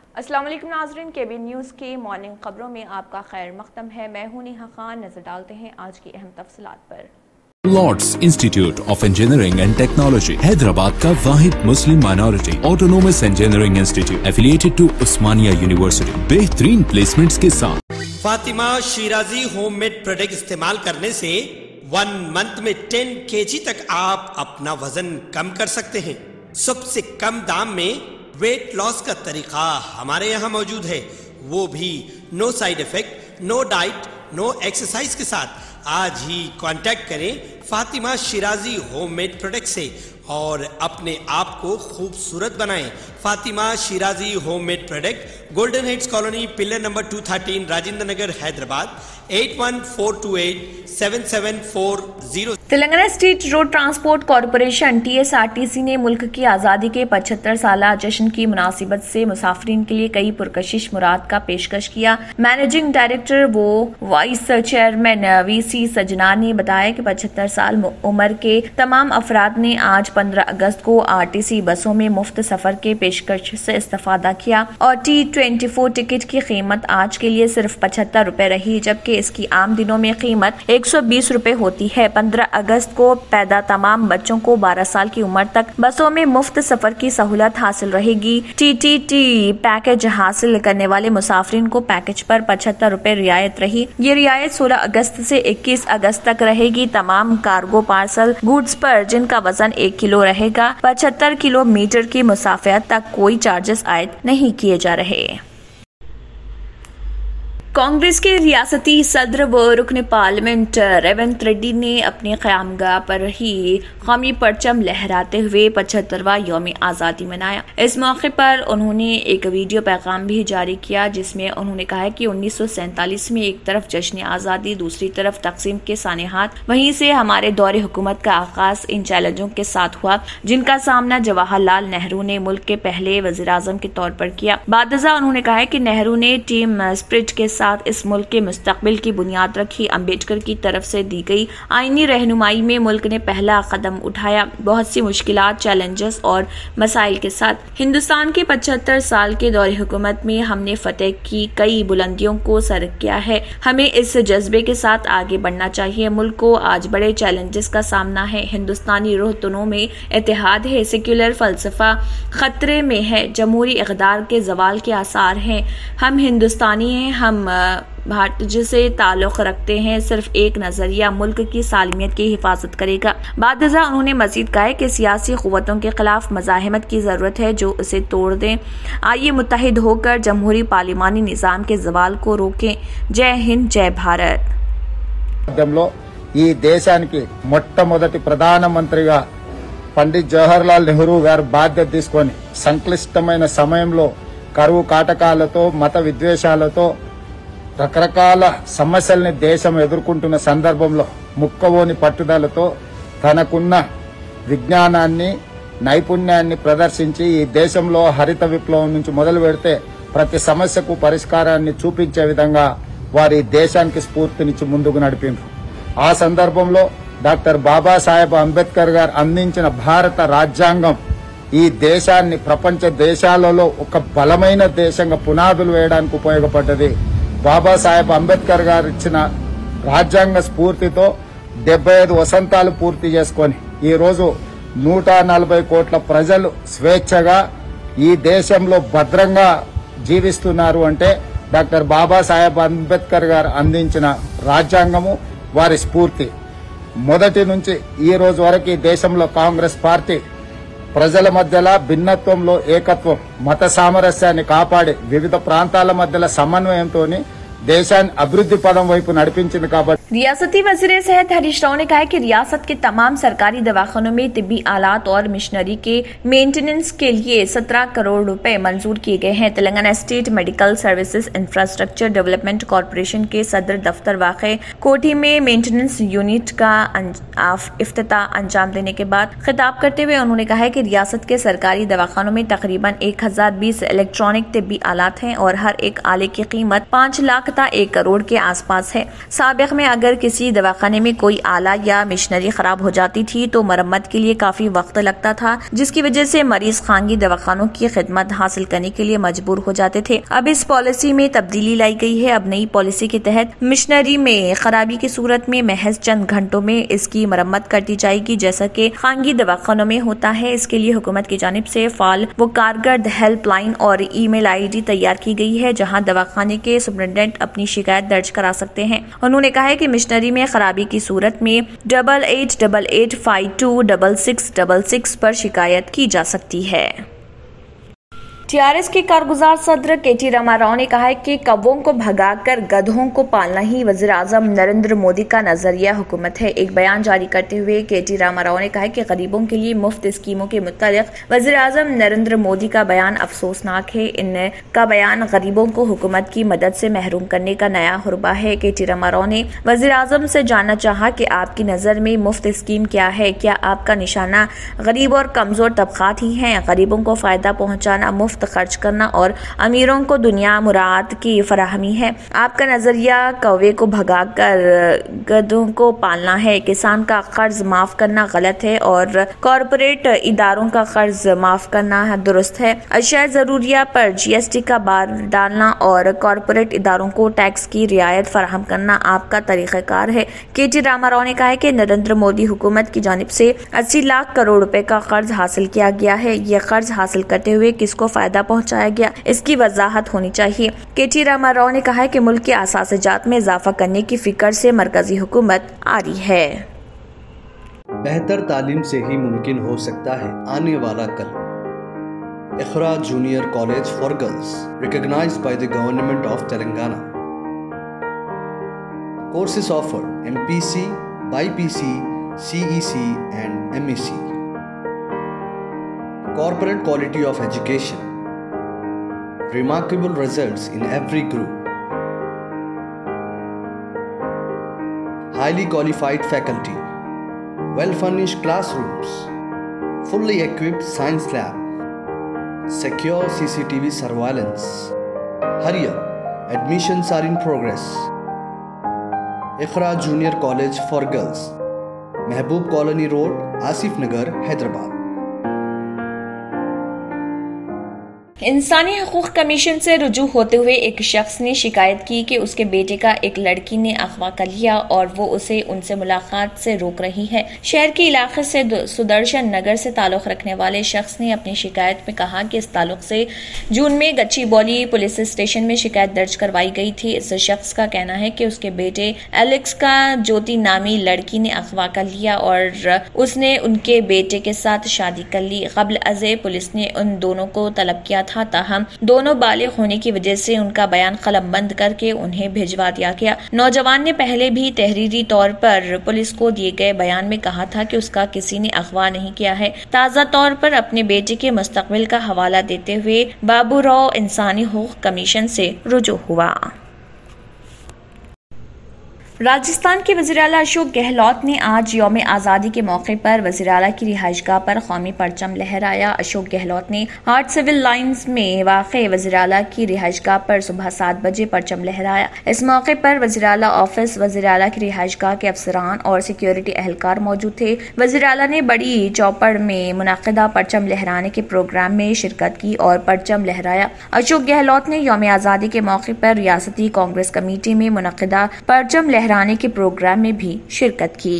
अस्सलाम वालेकुम नाज़रीन, केबीएन न्यूज़ की मॉर्निंग खबरों में आपका खैर मक़दम है। मैं हूं नेहा खान। नजर डालते हैं आज की अहम तफसीलात पर। Lords institute of engineering and technology Hyderabad का वाहिद Muslim minority autonomous engineering institute affiliated to Osmania university बेहतरीन प्लेसमेंट्स के साथ। फातिमा शिराजी होममेड प्रोडक्ट इस्तेमाल करने से 1 मंथ में 10 kg तक आप अपना वजन कम कर सकते हैं। सबसे कम दाम में वेट लॉस का तरीका हमारे यहाँ मौजूद है, वो भी no side effect, no diet, no exercise के साथ। आज ही कांटेक्ट करें फातिमा शिराजी होममेड प्रोडक्ट से और अपने आप को खूबसूरत बनाएं। Fatima Shirazi homemade product, golden heads colony, pillar number 213, Rajendra Nagar, Hyderabad 8142877440। Telangana state road transport corporation TSRTC ने मुल्क की आज़ादी के 75 साला जश्न की मुनासिबत से मुसाफिरीन के लिए कई पुरकशिश मुराद का पेशकश किया। मैनेजिंग डायरेक्टर वो वाइस चेयरमैन VC सजना ने बताया कि 75 साल उम्र के तमाम अफराद ने आज 15 अगस्त को RTC बसों में मुफ्त सफर के पेशकश से इस्तेफादा किया और T24 टिकट की कीमत आज के लिए सिर्फ 75 रुपए रही, जबकि इसकी आम दिनों में कीमत 120 रुपए होती है। 15 अगस्त को पैदा तमाम बच्चों को 12 साल की उम्र तक बसों में मुफ्त सफर की सहूलत हासिल रहेगी। TTT पैकेज हासिल करने वाले मुसाफिरीन को पैकेज पर 75 रुपए रियायत रही। ये रियायत 16 अगस्त से 21 अगस्त तक रहेगी। तमाम कार्गो पार्सल गुड्स पर जिनका वजन 1 किलो रहेगा 75 किलोमीटर की मुसाफियत तक कोई चार्जेस आयद नहीं किए जा रहे। कांग्रेस के रियासती सदर व रुकन पार्लियामेंट रेवंत रेड्डी ने अपने क़यामगाह पर ही कौमी परचम लहराते हुए 75वां यौम आज़ादी मनाया। इस मौके पर उन्होंने एक वीडियो पैगाम भी जारी किया जिसमें उन्होंने कहा कि 1947 में एक तरफ जश्न आज़ादी, दूसरी तरफ तकसीम के सानेहात, वहीं से हमारे दौरे हुकूमत का आगाज इन चैलेंजों के साथ हुआ जिनका सामना जवाहरलाल नेहरू ने मुल्क के पहले वज़ीर-ए-आज़म के तौर पर किया। बादशाह उन्होंने कहा कि नेहरू ने टीम स्पिरिट के साथ इस मुल्क के मुस्तकबिल की बुनियाद रखी। अम्बेडकर की तरफ से दी गई आईनी रहनुमाई में मुल्क ने पहला कदम उठाया। बहुत सी मुश्किलात, चैलेंजेस और मसाइल के साथ हिंदुस्तान के 75 साल के दौरे हुकूमत में हमने फतेह की कई बुलंदियों को सर किया है। हमें इस जज्बे के साथ आगे बढ़ना चाहिए। मुल्क को आज बड़े चैलेंजेस का सामना है। हिंदुस्तानी रूह तनों में इत्तेहाद है। सेक्युलर फलसफा खतरे में है। जमहूरी इक़्तिदार के जवाल के आसार हैं। हम हिंदुस्तानी हैं। हम भारत से ताल्लुक रखते हैं। सिर्फ एक नजरिया मुल्क की सालमियत की हिफाजत करेगा। बादशाह उन्होंने मजीद कहा कि सियासी क़ुव्वतों के खिलाफ मज़ाहिमत की जरूरत है जो उसे तोड़ दें। आइए मुत्तहिद होकर जमहूरी पार्लिमानी निज़ाम के जवाल को रोकें। जय हिंद, जय भारत। ఈ దేశానికి మొట్టమొదటి ప్రధానమంత్రిగా పండిట్ జవహర్లాల్ నెహ్రూ గారు బాధ్యత తీసుకొని సంక్లిష్టమైన సమయంలో కరువు కాటకాలతో, మత విద్వేషాలతో, రకరకాల సమస్యల్ని దేశం ఎదుర్కొంటున్న సందర్భంలో ముక్కవోని పట్టుదలతో తనకున్న విజ్ఞానాన్ని, నైపుణ్యాన్ని ప్రదర్శించి ఈ దేశంలో హరిత విప్లవం నుంచి మొదలు పెడితే ప్రతి సమస్యకు పరిష్కారాన్ని చూపించే విధంగా వారి దేశానికి స్ఫూర్తినిచ్చి ముందుకు నడిపిండ్రు. ఆ సందర్భంలో డాక్టర్ బాబాసాహెబ్ అంబేద్కర్ గారు అందించిన భారత రాజ్యాంగం ఈ దేశాన్ని ప్రపంచ దేశాలలో ఒక బలమైన దేశంగా పునాదులు వేయడానికి ఉపయోగపడ్డది. బాబాసాహెబ్ అంబేద్కర్ గారు ఇచ్చిన రాజ్యాంగ స్ఫూర్తితో 75 వసంతాలు పూర్తి చేసుకొని ఈ రోజు 140 కోట్ల ప్రజలు స్వేచ్ఛగా ఈ దేశంలో భద్రంగా జీవిస్తున్నారు అంటే డాక్టర్ బాబాసాహెబ్ అంబేద్కర్ గారు అందించిన రాజ్యాంగము వారి స్ఫూర్తి. మొదటి నుంచి ఈ రోజు వరకు ఈ దేశంలో కాంగ్రెస్ పార్టీ ప్రజల మధ్యలో భిన్నత్వంలో ఏకత్వం, మత సామరస్యాన్ని కాపాడి వివిధ ప్రాంతాల మధ్యలో సమన్వయంతోని देशाన్ని అభివృద్ధి పదం వైపు నడిపించింది కాబట్టి रियासती वज़ीर सेहत हरीश राव ने कहा कि रियासत के तमाम सरकारी दवाखानों में तिब्बी आलात और मिशनरी के मेंटेनेंस के लिए 17 करोड़ रुपए मंजूर किए गए हैं। Telangana state medical services infrastructure development corporation के सदर दफ्तर वाक़े कोठी में मेंटेनेंस यूनिट का इफ्तिताह अंजाम देने के बाद खिताब करते हुए उन्होंने कहा कि रियासत के सरकारी दवाखानों में तकरीबन 1020 इलेक्ट्रॉनिक तिब्बी आलात हैं और हर एक आले की कीमत 5 लाख शनाख्ता 1 करोड़ के आसपास है। साबिक में अगर किसी दवाखाने में कोई आला या मशीनरी खराब हो जाती थी तो मरम्मत के लिए काफी वक्त लगता था, जिसकी वजह से मरीज खानगी दवाखानों की खिदमत हासिल करने के लिए मजबूर हो जाते थे। अब इस पॉलिसी में तब्दीली लाई गई है। अब नई पॉलिसी के तहत मशीनरी में खराबी की सूरत में महज चंद घंटों में इसकी मरम्मत कर दी जाएगी, जैसा कि खानगी दवाखानों में होता है। इसके लिए हुकूमत की जानिब से फाल व कारगर हेल्पलाइन और ईमेल ID तैयार की गई है, जहां दवाखाने के सुपरिटेंडेंट अपनी शिकायत दर्ज करा सकते हैं। उन्होंने कहा है कि मशीनरी में खराबी की सूरत में 8888526666 पर शिकायत की जा सकती है। TRS के कारगुजार सदर KT रामाराव ने कहा है कि कौवों को भगाकर गधों को पालना ही वज़ीर-ए-आज़म नरेंद्र मोदी का नजरिया हुकूमत है। एक बयान जारी करते हुए KT रामाराव ने कहा कि गरीबों के लिए मुफ्त स्कीमों के मुतालिक वज़ीर-ए-आज़म नरेंद्र मोदी का बयान अफसोसनाक है। इनका बयान गरीबों को हुकूमत की मदद से महरूम करने का नया हुरबा है। KT रामाराव ने वज़ीर-ए-आज़म से जानना चाहा कि आपकी नजर में मुफ्त स्कीम क्या है? क्या आपका निशाना गरीब और कमजोर तबकात ही हैं? गरीबों को फायदा पहुँचाना, मुफ्त खर्च करना और अमीरों को दुनिया मुराद की फराहमी है? आपका नजरिया कौवे को भगाकर गधों को पालना है। किसान का कर्ज माफ करना गलत है और कॉरपोरेट इदारों का कर्ज माफ करना दुरुस्त है। अशिया जरूरिया पर GST का बार डालना और कॉरपोरेट इदारों को टैक्स की रियायत फराहम करना आपका तरीक़ाकार है। KT रामाराव ने कहा है कि नरेंद्र मोदी हुकूमत की जानिब से 80 लाख करोड़ रुपए का कर्ज हासिल किया गया है। ये कर्ज हासिल करते हुए किसको फायदा पहुंचाया गया, इसकी वजाहत होनी चाहिए। KT रामाराव ने कहा है कि मुल्क के असासजात में इजाफा करने की फिक्र से मरकजी हुकूमत आ रही है। बेहतर तालीम से ही मुमकिन हो सकता है आने वाला कल। Iqra junior college for girls, recognized by the Government of Telangana. Courses offered: MPC, BPC, CEC and MEC. Corporate quality of education. Remarkable results in every group. Highly qualified faculty. Well-furnished classrooms. Fully equipped science lab. Secure CCTV surveillance. Hurry up. Admissions are in progress. Iqra Junior College for Girls. Mehboob Colony Road, Asif Nagar, Hyderabad. इंसानी हकूक commission से रुजू होते हुए एक शख्स ने शिकायत की कि उसके बेटे का एक लड़की ने अगवा कर लिया और वो उसे उनसे मुलाकात से रोक रही है। शहर के इलाके से सुदर्शन नगर से ताल्लुक रखने वाले शख्स ने अपनी शिकायत में कहा कि इस ताल्लुक से जून में गच्चीबौली पुलिस स्टेशन में शिकायत दर्ज करवाई गई थी। इस शख्स का कहना है कि उसके बेटे एलेक्स का ज्योति नामी लड़की ने अगवा कर लिया और उसने उनके बेटे के साथ शादी कर ली। कबल अज़े पुलिस ने उन दोनों को तलब किया था, ताहम दोनों बालिग होने की वजह से उनका बयान कलमबंद करके उन्हें भिजवा दिया गया। नौजवान ने पहले भी तहरीरी तौर पर पुलिस को दिए गए बयान में कहा था कि उसका किसी ने अगवा नहीं किया है। ताज़ा तौर पर अपने बेटे के मुस्तकबिल का हवाला देते हुए बाबूराव इंसानी हकूक कमीशन से रुजू हुआ। राजस्थान के वज़ीर-ए-आला अशोक गहलोत ने आज यौम आज़ादी के मौके पर वज़ीर-ए-आला की रिहाइशगाह पर कौमी परचम लहराया। अशोक गहलोत ने हार्ट सिविल लाइन्स में वाक़े वज़ीर-ए-आला की रिहाइशगाह पर सुबह 7 बजे परचम लहराया। इस मौके पर वज़ीर-ए-आला ऑफिस, वज़ीर-ए-आला की रिहाइशगाह के अफसरान और सिक्योरिटी एहलकार मौजूद थे। वज़ीर-ए-आला ने बड़ी चौपड़ में मुनाकिदा परचम लहराने के प्रोग्राम में शिरकत की और परचम लहराया। अशोक गहलोत ने यौम आज़ादी के मौके पर रियासती कांग्रेस कमेटी में मुनाकिदा परचम लहराने के प्रोग्राम में भी शिरकत की।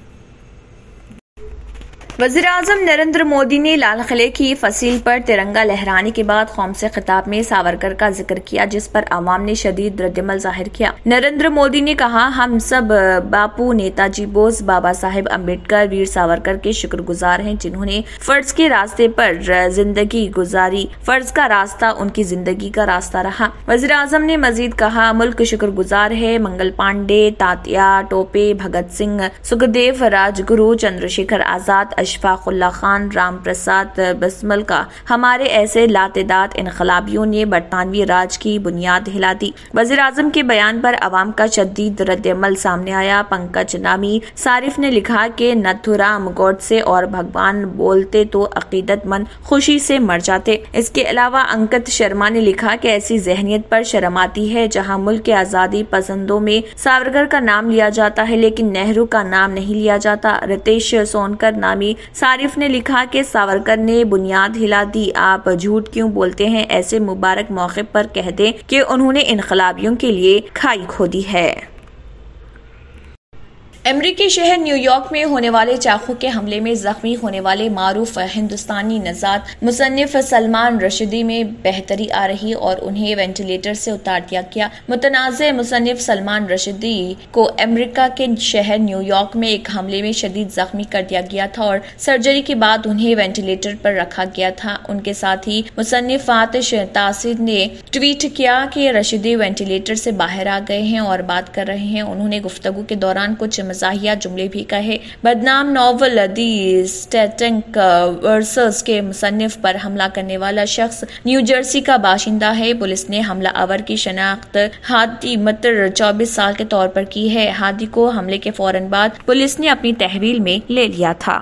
वज़ीर-ए-आज़म नरेंद्र मोदी ने लाल किले की फसील पर तिरंगा लहराने के बाद कौम से खिताब में सावरकर का जिक्र किया, जिस पर आवाम ने शदीद रद्दमल जाहिर किया। नरेंद्र मोदी ने कहा, हम सब बापू, नेताजी बोस, बाबा साहेब अम्बेडकर, वीर सावरकर के शुक्रगुजार हैं, जिन्होंने फर्ज के रास्ते पर जिंदगी गुजारी। फर्ज का रास्ता उनकी जिंदगी का रास्ता रहा। वज़ीर-ए-आज़म ने मजीद कहा, मुल्क शुक्रगुजार है मंगल पांडे, तात्या टोपे, भगत सिंह, सुखदेव, राजगुरु, चंद्रशेखर आजाद, अशफाकुल्ला खान, राम प्रसाद बिस्मिल का हमारे ऐसे लातेदाद इनकलाबियों ने बरतानवी राज की बुनियाद हिला दी। वज़ीर आज़म के बयान पर अवाम का शदीद रद्द-ए-अमल सामने आया। पंकज नामी सारिफ ने लिखा कि नथुराम गोडसे और भगवान बोलते तो अकीदतमंद खुशी से मर जाते। इसके अलावा अंकित शर्मा ने लिखा कि ऐसी जहनियत पर शर्म आती है जहां मुल्क के आजादी पसंदों में सावरकर का नाम लिया जाता है लेकिन नेहरू का नाम नहीं लिया जाता। रितेश सोनकर नामी सारिफ ने लिखा कि सावरकर ने बुनियाद हिला दी, आप झूठ क्यों बोलते हैं? ऐसे मुबारक मौके पर कह दें कि उन्होंने इनकलाबियों के लिए खाई खोदी है। अमेरिकी शहर न्यूयॉर्क में होने वाले चाकू के हमले में जख्मी होने वाले मारूफ हिंदुस्तानी नज़ाद मुसन्निफ सलमान रशीदी में बेहतरी आ रही और उन्हें वेंटिलेटर से उतार दिया गया। मुतनाज़े मुसन्निफ सलमान रशीदी को अमेरिका के शहर न्यूयॉर्क में एक हमले में शदीद जख्मी कर दिया गया था और सर्जरी के बाद उन्हें वेंटिलेटर पर रखा गया था। उनके साथ ही मुसन्निफ आतिश तासिर ने ट्वीट किया कि रशीदी वेंटिलेटर से बाहर आ गए हैं और बात कर रहे हैं। उन्होंने गुफ्तगू के दौरान कुछ मज़ाहिया जुमले भी कहे। बदनाम नॉवल दी स्टैटिक वर्सेस के मुसन्निफ पर हमला करने वाला शख्स न्यू जर्सी का बाशिंदा है। पुलिस ने हमला आवर की शनाख्त हादी मतर 24 साल के तौर पर की है। हादी को हमले के फौरन बाद पुलिस ने अपनी तहवील में ले लिया था।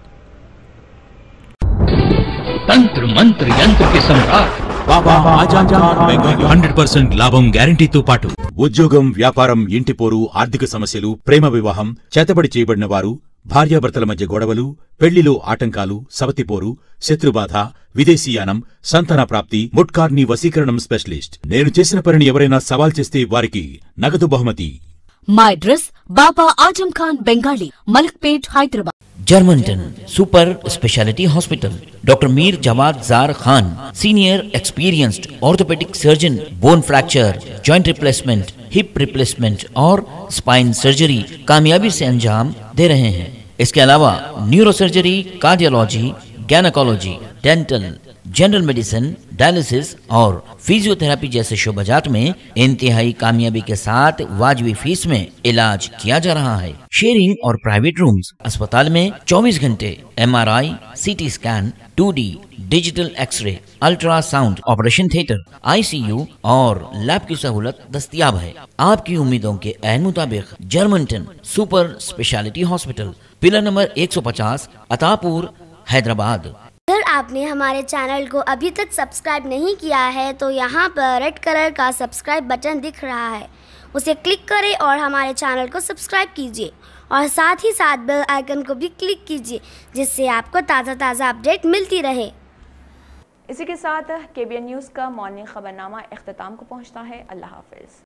तंत्र मंत्र यंत्र के सम्राट బాబా ఆజాద్ ఖాన్ బెంగాలీ 100% లాభం గ్యారంటీతో పాటు ఉద్యోగం, వ్యాపారం, ఇంటి పోరు, ఆర్థిక సమస్యలు, ప్రేమ వివాహం, చేతబడి చేయబడిన వారు, భార్యాభర్తల మధ్య గొడవలు, పెళ్లిలో ఆటంకాలు, సవతిపోరు, శత్రుబాధ, విదేశీయానం, సంతాన ప్రాప్తి, ముట్కార్ని వశీకరణం స్పెషలిస్ట్. నేను చేసిన పనిని ఎవరైనా సవాల్ చేస్తే వారికి నగదు బహుమతి. My address Baba Ajam Khan Bengali, Malkpet, Hyderabad. Germanton super speciality hospital, doctor Mir Jawad Jar Khan, senior experienced orthopaedic surgeon, bone fracture, joint replacement, hip replacement और स्पाइन सर्जरी कामयाबी से अंजाम दे रहे हैं। इसके अलावा neuro surgery, cardiology, gynaecology, dental, general medicine, dialysis और फिजियोथेरेपी जैसे शोबाजात में इंतहाई कामयाबी के साथ वाजबी फीस में इलाज किया जा रहा है। शेयरिंग और प्राइवेट रूम्स, अस्पताल में 24 घंटे MRI, CT scan, 2D digital X ray, ultrasound, operation theatre, ICU और लैब की सहूलत दस्तयाब है। आपकी उम्मीदों के ऐन मुताबिक Germanton super speciality hospital, pillar number 150, Attapur, Hyderabad. अगर आपने हमारे चैनल को अभी तक सब्सक्राइब नहीं किया है तो यहाँ पर रेड कलर का सब्सक्राइब बटन दिख रहा है, उसे क्लिक करें और हमारे चैनल को सब्सक्राइब कीजिए और साथ ही साथ बेल आइकन को भी क्लिक कीजिए जिससे आपको ताज़ा अपडेट मिलती रहे। इसी के साथ KBN न्यूज़ का मॉर्निंग खबरनामा इख्तिताम को पहुँचता है। अल्लाह हाफिज़।